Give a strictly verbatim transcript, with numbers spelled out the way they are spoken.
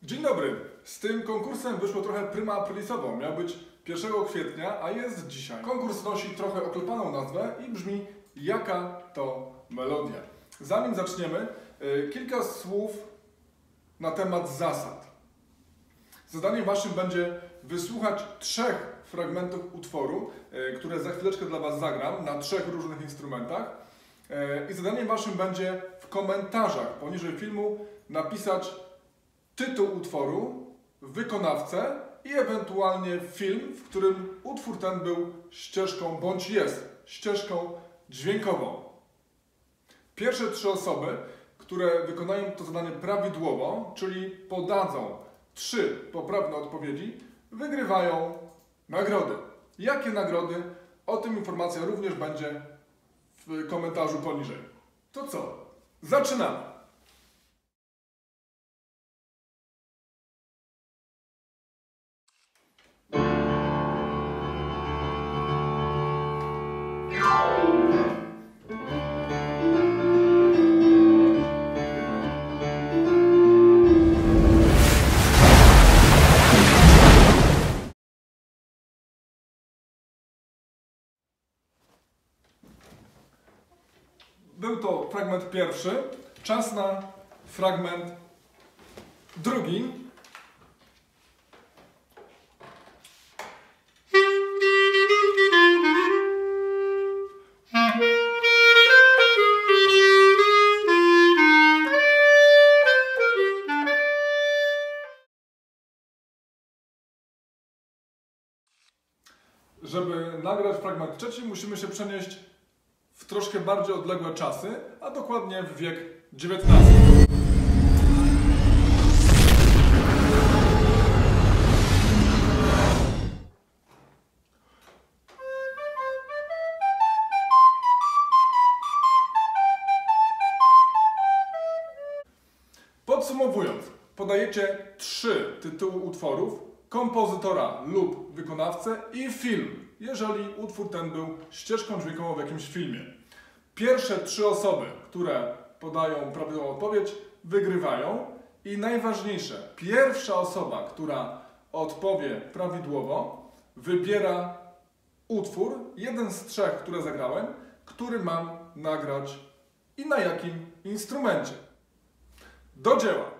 Dzień dobry. Z tym konkursem wyszło trochę prima aprilisowo. Miał być pierwszego kwietnia, a jest dzisiaj. Konkurs nosi trochę oklepaną nazwę i brzmi Jaka to melodia. Zanim zaczniemy, kilka słów na temat zasad. Zadaniem waszym będzie wysłuchać trzech fragmentów utworu, które za chwileczkę dla was zagram na trzech różnych instrumentach. I zadaniem waszym będzie w komentarzach poniżej filmu napisać tytuł utworu, wykonawcę i ewentualnie film, w którym utwór ten był ścieżką bądź jest ścieżką dźwiękową. Pierwsze trzy osoby, które wykonają to zadanie prawidłowo, czyli podadzą trzy poprawne odpowiedzi, wygrywają nagrody. Jakie nagrody? O tym informacja również będzie w komentarzu poniżej. To co? Zaczynamy! Był to fragment pierwszy. Czas na fragment drugi. Żeby nagrać fragment trzeci, musimy się przenieść w troszkę bardziej odległe czasy, a dokładnie w wiek dziewiętnasty. Podsumowując, podajecie trzy tytuły utworów, kompozytora lub wykonawcę i film, jeżeli utwór ten był ścieżką dźwiękową w jakimś filmie. Pierwsze trzy osoby, które podają prawidłową odpowiedź, wygrywają i najważniejsze, pierwsza osoba, która odpowie prawidłowo, wybiera utwór, jeden z trzech, które zagrałem, który mam nagrać i na jakim instrumencie. Do dzieła!